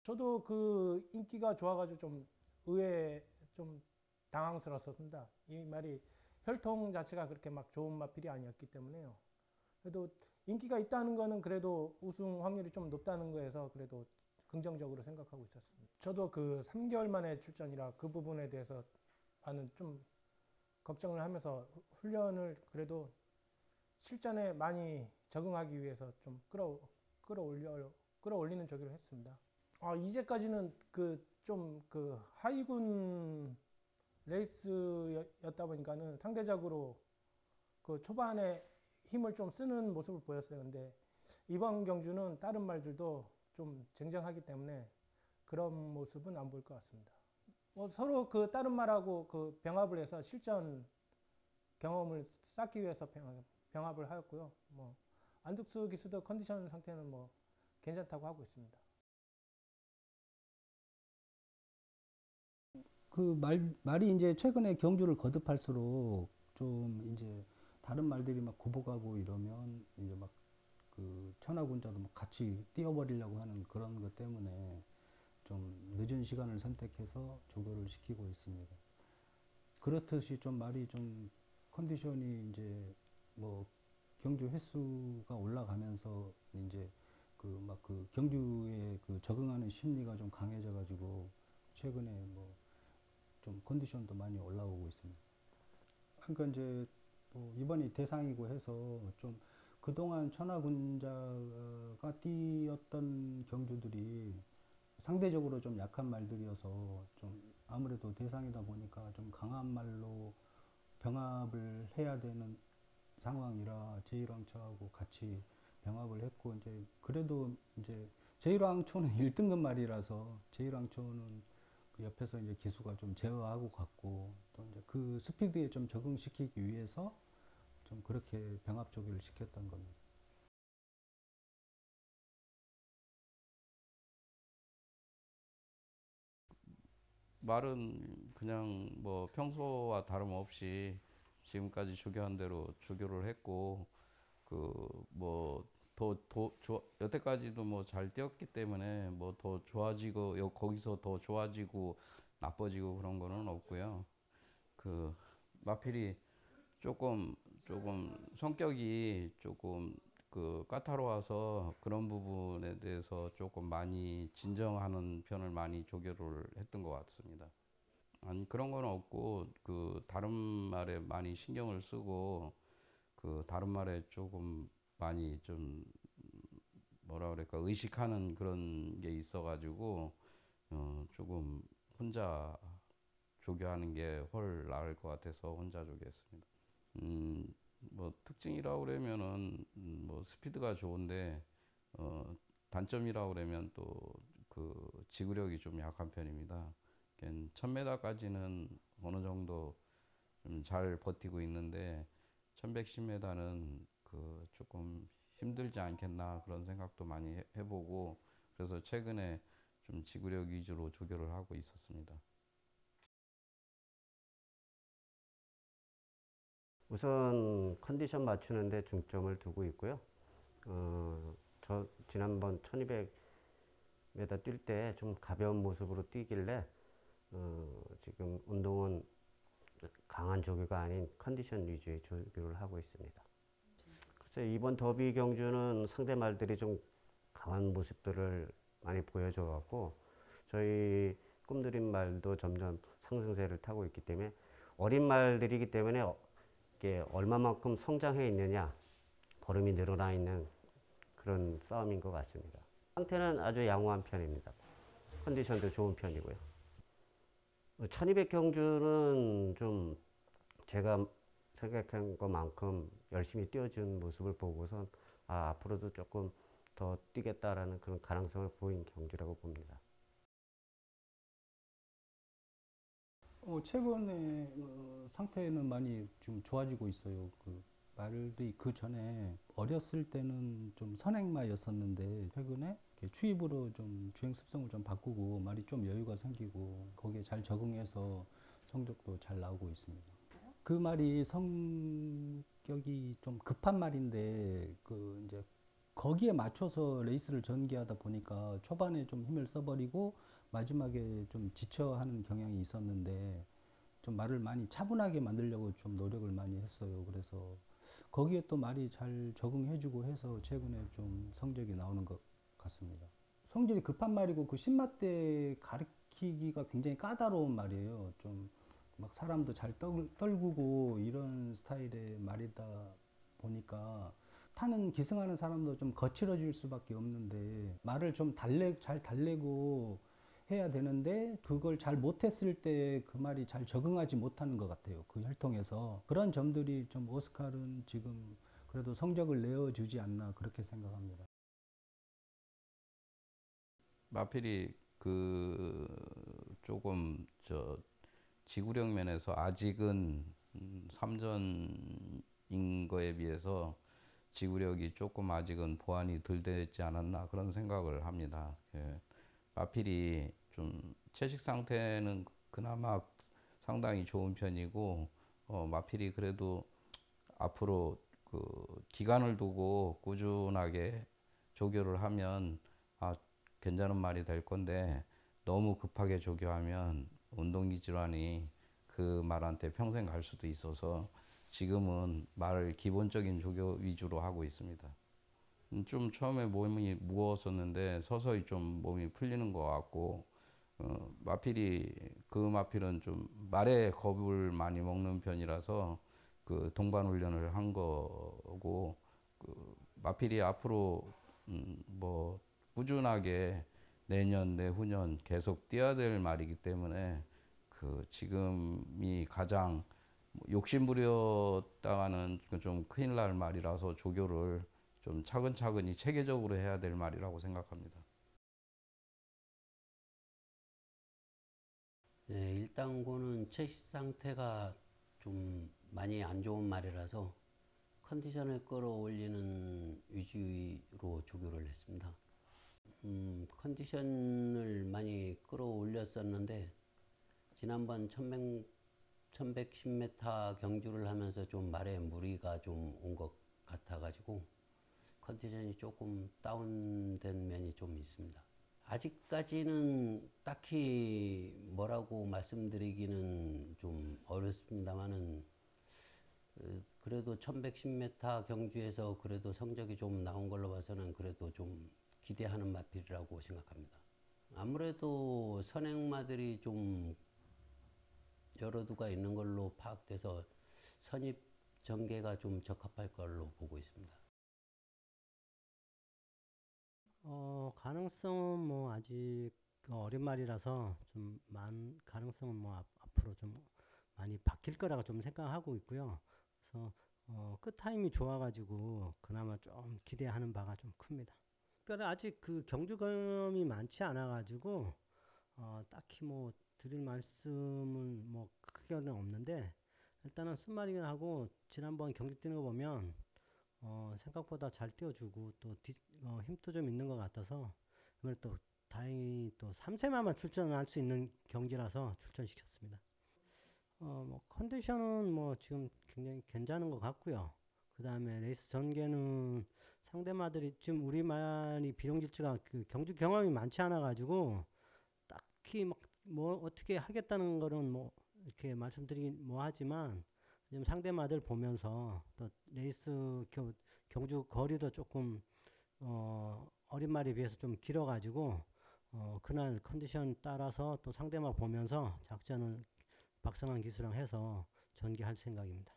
저도 그 인기가 좋아가지고 좀 의외 좀 당황스러웠습니다. 이 말이 혈통 자체가 그렇게 막 좋은 마필이 아니었기 때문에요. 그래도 인기가 있다는 거는 그래도 우승 확률이 좀 높다는 거에서 그래도 긍정적으로 생각하고 있었습니다. 저도 그 3개월 만에 출전이라 그 부분에 대해서 많은 좀 걱정을 하면서 훈련을 그래도 실전에 많이 적응하기 위해서 좀 끌어올리는 저기로 했습니다. 이제까지는 그 좀 그 하위군 레이스였다 보니까는 상대적으로 그 초반에 힘을 좀 쓰는 모습을 보였어요. 근데 이번 경주는 다른 말들도 좀 쟁쟁하기 때문에 그런 모습은 안 보일 것 같습니다. 뭐 서로 그 다른 말하고 그 병합을 해서 실전 경험을 쌓기 위해서 병합을 하였고요. 뭐 안득수 기수도 컨디션 상태는 뭐 괜찮다고 하고 있습니다. 말이 이제 최근에 경주를 거듭할수록 좀 이제 다른 말들이 막 굽어가고 이러면 이제 막 그 천하군자도 막 같이 뛰어버리려고 하는 그런 것 때문에 좀 늦은 시간을 선택해서 조교를 시키고 있습니다. 그렇듯이 좀 말이 좀 컨디션이 이제 뭐 경주 횟수가 올라가면서 이제 그 막 그 경주에 그 적응하는 심리가 좀 강해져 가지고 최근에 뭐 좀 컨디션도 많이 올라오고 있습니다. 그러니까 이제 뭐 이번이 대상이고 해서 좀 그동안 천하군자가 뛰었던 경주들이 상대적으로 좀 약한 말들이어서 좀 아무래도 대상이다 보니까 좀 강한 말로 병합을 해야 되는 상황이라 제1왕초하고 같이 병합을 했고 이제 그래도 이제 제1왕초는 1등급 말이라서 제1왕초는 그 옆에서 이제 기수가 좀 제어하고 갔고 또 이제 그 스피드에 좀 적응시키기 위해서 좀 그렇게 병합 조기를 시켰던 겁니다. 말은 그냥 뭐 평소와 다름없이 지금까지 조교한 대로 조교를 했고 그 뭐 여태까지도 뭐 잘 뛰었기 때문에 뭐 더 좋아지고 거기서 더 좋아지고 나빠지고 그런 거는 없고요. 그 마필이 조금 성격이 조금 그 까다로워서 그런 부분에 대해서 조금 많이 진정하는 편을 많이 조교를 했던 것 같습니다. 아니 그런 건 없고 그 다른 말에 많이 신경을 쓰고 그 다른 말에 조금 많이 좀 뭐라 그럴까 의식하는 그런 게 있어가지고 조금 혼자 조교하는 게 훨 나을 것 같아서 혼자 조교했습니다. 뭐 특징이라고 그러면은 뭐 스피드가 좋은데 단점이라고 그러면 또 그 지구력이 좀 약한 편입니다. 1000m까지는 어느 정도 좀 잘 버티고 있는데 1110m는 그 조금 힘들지 않겠나 그런 생각도 많이 해보고 그래서 최근에 좀 지구력 위주로 조교를 하고 있었습니다. 우선 컨디션 맞추는데 중점을 두고 있고요. 저 지난번 1200m 뛸 때 좀 가벼운 모습으로 뛰길래 지금 운동은 강한 조교가 아닌 컨디션 위주의 조교를 하고 있습니다. 글쎄 이번 더비 경주는 상대 말들이 좀 강한 모습들을 많이 보여줘 갖고 저희 꿈드림 말도 점점 상승세를 타고 있기 때문에 어린 말들이기 때문에 이게 얼마만큼 성장해 있느냐 걸음이 늘어나 있는 그런 싸움인 것 같습니다. 상태는 아주 양호한 편입니다. 컨디션도 좋은 편이고요. 1200 경주는 좀 제가 생각한 것만큼 열심히 뛰어준 모습을 보고선 앞으로도 조금 더 뛰겠다라는 그런 가능성을 보인 경주라고 봅니다. 최근에 상태는 많이 좀 좋아지고 있어요. 그 말들이 그 전에 어렸을 때는 좀 선행마였었는데 최근에 이렇게 추입으로 좀 주행 습성을 좀 바꾸고 말이 좀 여유가 생기고 거기에 잘 적응해서 성적도 잘 나오고 있습니다. 그 말이 성격이 좀 급한 말인데 그 이제 거기에 맞춰서 레이스를 전개하다 보니까 초반에 좀 힘을 써버리고 마지막에 좀 지쳐하는 경향이 있었는데 좀 말을 많이 차분하게 만들려고 좀 노력을 많이 했어요. 그래서 거기에 또 말이 잘 적응해주고 해서 최근에 좀 성적이 나오는 것 같습니다. 성질이 급한 말이고 그 신맛대 가르치기가 굉장히 까다로운 말이에요. 좀 막 사람도 잘 떨구고 이런 스타일의 말이다 보니까 타는 기승하는 사람도 좀 거칠어질 수밖에 없는데 말을 좀 잘 달래고 해야 되는데 그걸 잘 못했을 때 그 말이 잘 적응하지 못하는 것 같아요. 그 혈통에서 그런 점들이 좀 오스칼은 지금 그래도 성적을 내어주지 않나 그렇게 생각합니다. 마필이 그 조금 지구력 면에서 아직은 3전인 거에 비해서 지구력이 조금 아직은 보완이 덜 되지 않았나 그런 생각을 합니다. 마필이 좀 채식 상태는 그나마 상당히 좋은 편이고 마필이 그래도 앞으로 그 기간을 두고 꾸준하게 조교를 하면 괜찮은 말이 될 건데 너무 급하게 조교하면 운동기 질환이 그 말한테 평생 갈 수도 있어서 지금은 말을 기본적인 조교 위주로 하고 있습니다. 좀 처음에 몸이 무거웠었는데 서서히 좀 몸이 풀리는 것 같고 그 마필은 좀 말에 겁을 많이 먹는 편이라서 그 동반 훈련을 한 거고 그 마필이 앞으로 뭐 꾸준하게 내년 내후년 계속 뛰어야 될 말이기 때문에 그 지금이 가장 욕심부렸다가는 좀 큰일 날 말이라서 조교를 좀 차근차근히 체계적으로 해야 될 말이라고 생각합니다. 네, 일단고는 채식 상태가 좀 많이 안 좋은 말이라서 컨디션을 끌어올리는 위주로 조교를 했습니다. 컨디션을 많이 끌어올렸었는데 지난번 1110m 경주를 하면서 좀 말에 무리가 좀 온 것 같아가지고 컨디션이 조금 다운된 면이 좀 있습니다. 아직까지는 딱히 뭐라고 말씀드리기는 좀 어렵습니다만은 그래도 1110m 경주에서 그래도 성적이 좀 나온 걸로 봐서는 그래도 좀 기대하는 마필이라고 생각합니다. 아무래도 선행마들이 좀 여러 두가 있는 걸로 파악돼서 선입 전개가 좀 적합할 걸로 보고 있습니다. 가능성은 뭐 아직 어린 말이라서 좀 가능성은 뭐 앞으로 좀 많이 바뀔 거라고 좀 생각하고 있고요. 그래서 끝 타임이 좋아가지고 그나마 좀 기대하는 바가 좀 큽니다. 특별히 아직 그 경주 경험이 많지 않아가지고 딱히 뭐 드릴 말씀은 뭐 크게는 없는데 일단은 순말이긴 하고 지난번 경주 뛰는 거 보면 생각보다 잘 뛰어주고 또 힘도 좀 있는 것 같아서 이번에 또 다행히 또 3세마만 출전할 수 있는 경기라서 출전시켰습니다. 뭐 컨디션은 뭐 지금 굉장히 괜찮은 것 같고요. 그 다음에 레이스 전개는 상대마들이 지금 우리 말이 비룡질주가 그 경주 경험이 많지 않아 가지고 딱히 막 뭐 어떻게 하겠다는 거는 뭐 이렇게 말씀드리긴 뭐 하지만 지금 상대마들 보면서 또 레이스 경주 거리도 조금 어린 말에 비해서 좀 길어 가지고 그날 컨디션 따라서 또 상대마 보면서 작전을 박성환 기수랑 해서 전개할 생각입니다.